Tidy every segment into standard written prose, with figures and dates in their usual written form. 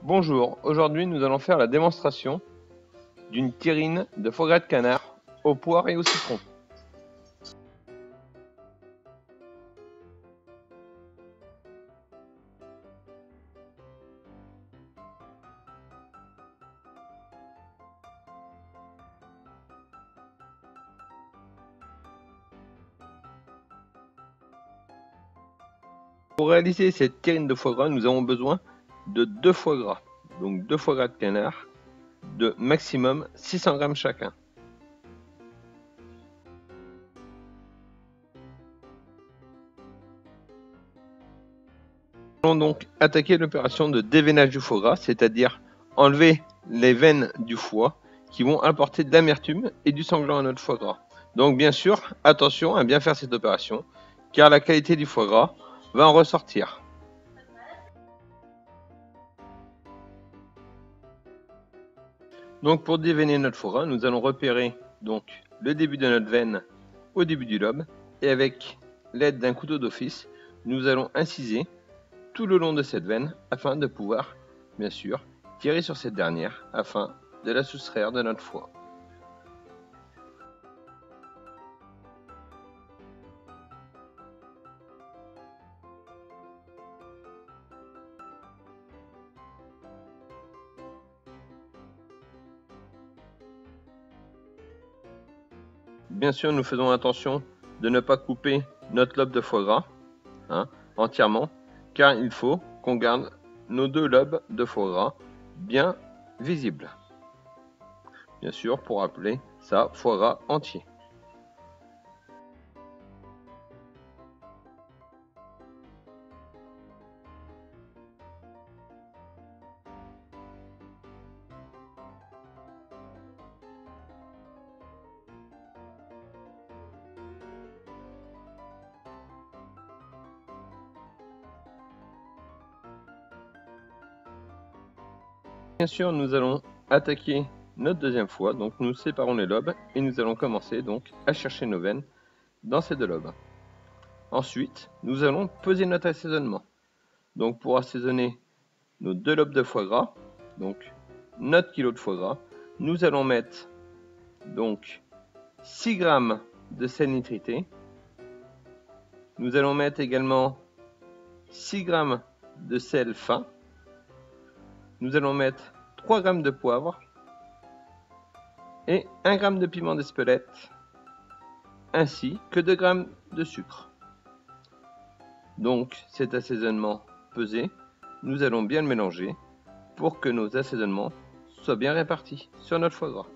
Bonjour, aujourd'hui nous allons faire la démonstration d'une terrine de foie gras de canard aux poires et au citron. Pour réaliser cette terrine de foie gras, nous avons besoin de 2 foie gras, donc 2 foie gras de canard de maximum 600 g chacun. Nous allons donc attaquer l'opération de déveinage du foie gras, c'est-à-dire enlever les veines du foie qui vont apporter de l'amertume et du sanglant à notre foie gras. Donc bien sûr, attention à bien faire cette opération, car la qualité du foie gras va en ressortir. Donc pour déveiner notre foie gras, nous allons repérer donc le début de notre veine au début du lobe, et avec l'aide d'un couteau d'office, nous allons inciser tout le long de cette veine afin de pouvoir, bien sûr, tirer sur cette dernière afin de la soustraire de notre foie. Bien sûr, nous faisons attention de ne pas couper notre lobe de foie gras entièrement, car il faut qu'on garde nos 2 lobes de foie gras bien visibles. Bien sûr, pour appeler ça foie gras entier. Bien sûr, nous allons attaquer notre deuxième foie, donc nous séparons les lobes et nous allons commencer donc à chercher nos veines dans ces 2 lobes. Ensuite, nous allons peser notre assaisonnement. Donc pour assaisonner nos 2 lobes de foie gras, donc notre kilo de foie gras, nous allons mettre donc 6 g de sel nitrité. Nous allons mettre également 6 g de sel fin. Nous allons mettre 3 g de poivre et 1 g de piment d'Espelette, ainsi que 2 g de sucre. Donc cet assaisonnement pesé, nous allons bien le mélanger pour que nos assaisonnements soient bien répartis sur notre foie gras.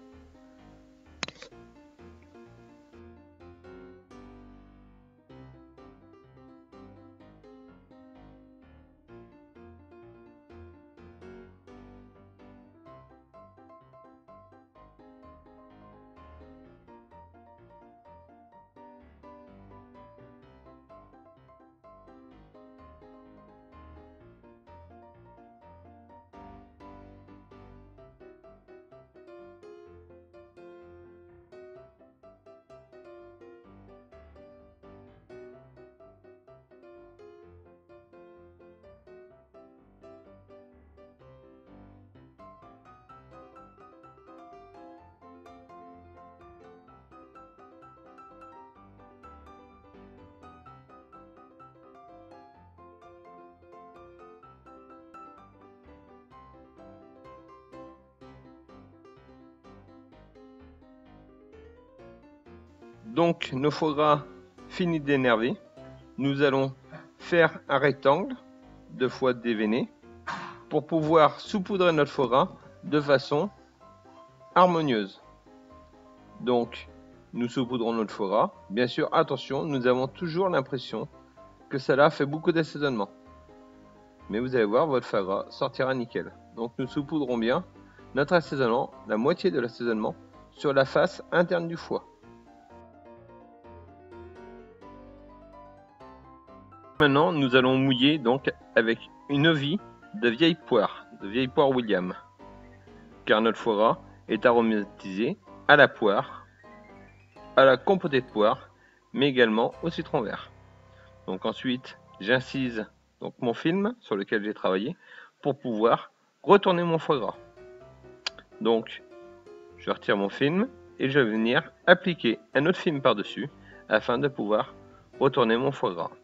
Donc nos foie gras finis d'énerver, nous allons faire un rectangle de foie déveiné pour pouvoir saupoudrer notre foie gras de façon harmonieuse. Donc nous saupoudrons notre foie gras. Bien sûr, attention, nous avons toujours l'impression que cela fait beaucoup d'assaisonnement. Mais vous allez voir, votre foie gras sortira nickel. Donc nous saupoudrons bien notre assaisonnement, la moitié de l'assaisonnement, sur la face interne du foie. Maintenant, nous allons mouiller donc avec une eau vie de vieille poire William, car notre foie gras est aromatisé à la poire, à la compotée de poire, mais également au citron vert. Donc ensuite, j'incise donc mon film sur lequel j'ai travaillé pour pouvoir retourner mon foie gras. Donc, je retire mon film et je vais venir appliquer un autre film par-dessus afin de pouvoir retourner mon foie gras.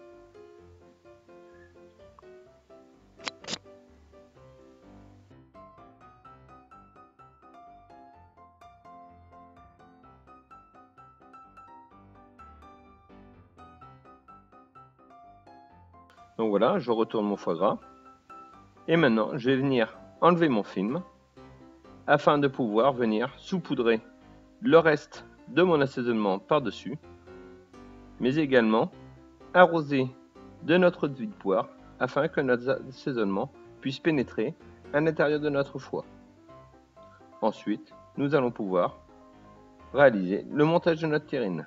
Donc voilà, je retourne mon foie gras. Et maintenant, je vais venir enlever mon film afin de pouvoir venir saupoudrer le reste de mon assaisonnement par-dessus, mais également arroser de notre eau de poire afin que notre assaisonnement puisse pénétrer à l'intérieur de notre foie. Ensuite, nous allons pouvoir réaliser le montage de notre terrine.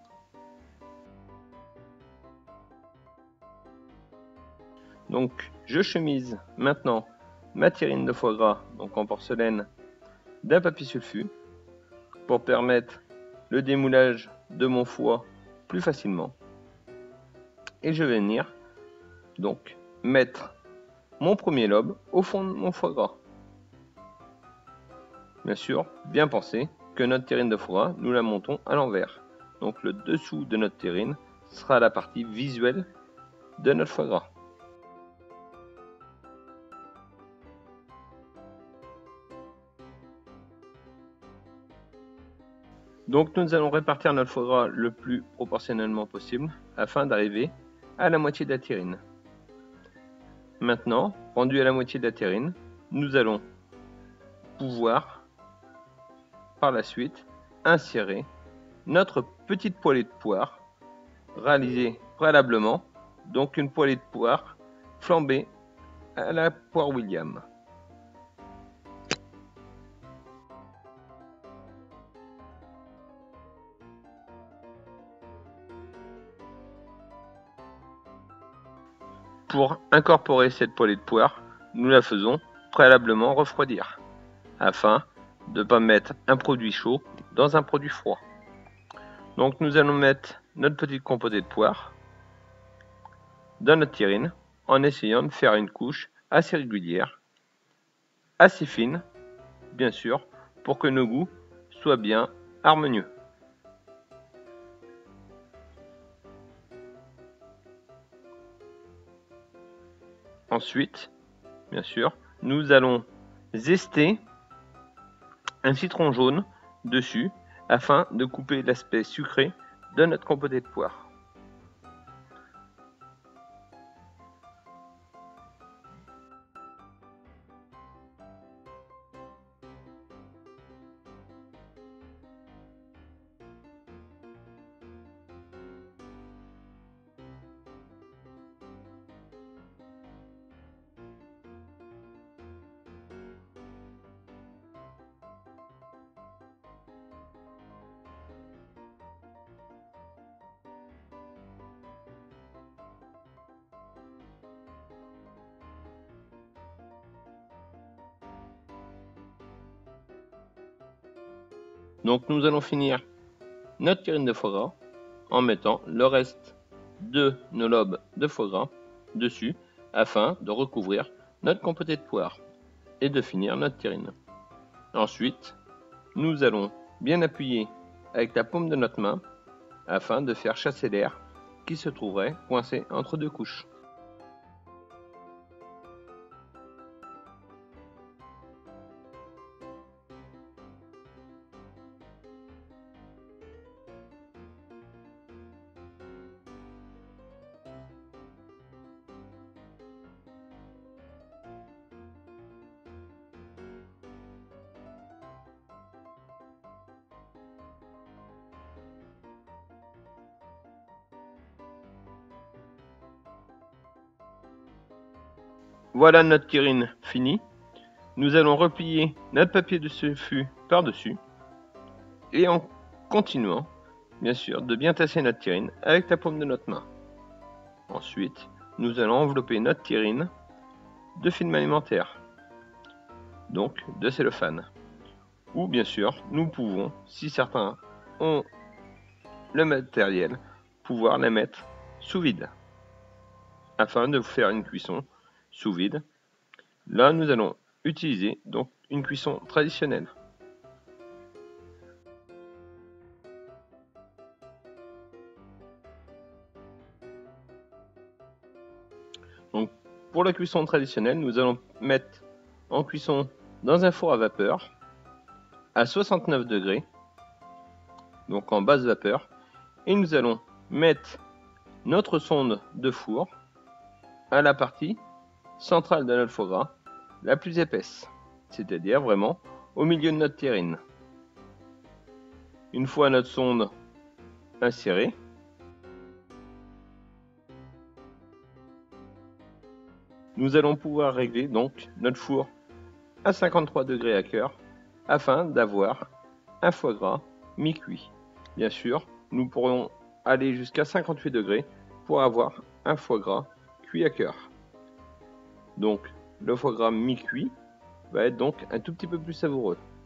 Donc, je chemise maintenant ma terrine de foie gras, donc en porcelaine, d'un papier sulfu pour permettre le démoulage de mon foie plus facilement. Et je vais venir donc mettre mon premier lobe au fond de mon foie gras. Bien sûr, bien penser que notre terrine de foie gras, nous la montons à l'envers. Donc le dessous de notre terrine sera la partie visuelle de notre foie gras. Donc nous allons répartir notre foie gras le plus proportionnellement possible afin d'arriver à la moitié de la terrine. Maintenant, rendu à la moitié de la terrine, nous allons pouvoir par la suite insérer notre petite poêlée de poire réalisée préalablement, donc une poêlée de poire flambée à la poire William. Pour incorporer cette poêlée de poire, nous la faisons préalablement refroidir, afin de ne pas mettre un produit chaud dans un produit froid. Donc nous allons mettre notre petite compotée de poire dans notre terrine, en essayant de faire une couche assez régulière, assez fine, bien sûr, pour que nos goûts soient bien harmonieux. Ensuite, bien sûr, nous allons zester un citron jaune dessus afin de couper l'aspect sucré de notre compotée de poire. Donc nous allons finir notre terrine de foie gras en mettant le reste de nos lobes de foie gras dessus afin de recouvrir notre compotée de poire et de finir notre terrine. Ensuite, nous allons bien appuyer avec la paume de notre main afin de faire chasser l'air qui se trouverait coincé entre deux couches. Voilà notre terrine finie. Nous allons replier notre papier de sulfu par-dessus et en continuant, bien sûr, de bien tasser notre terrine avec la paume de notre main. Ensuite, nous allons envelopper notre terrine de film alimentaire, donc de cellophane. Ou bien sûr, nous pouvons, si certains ont le matériel, pouvoir la mettre sous vide afin de faire une cuisson sous vide. Là, nous allons utiliser donc une cuisson traditionnelle. Donc, pour la cuisson traditionnelle, nous allons mettre en cuisson dans un four à vapeur à 69 degrés, donc en basse vapeur, et nous allons mettre notre sonde de four à la partie centrale de notre foie gras, la plus épaisse, c'est-à-dire vraiment au milieu de notre terrine. Une fois notre sonde insérée, nous allons pouvoir régler donc notre four à 53 degrés à cœur afin d'avoir un foie gras mi-cuit. Bien sûr, nous pourrons aller jusqu'à 58 degrés pour avoir un foie gras cuit à cœur. Donc le foie gras mi-cuit va être donc un tout petit peu plus savoureux.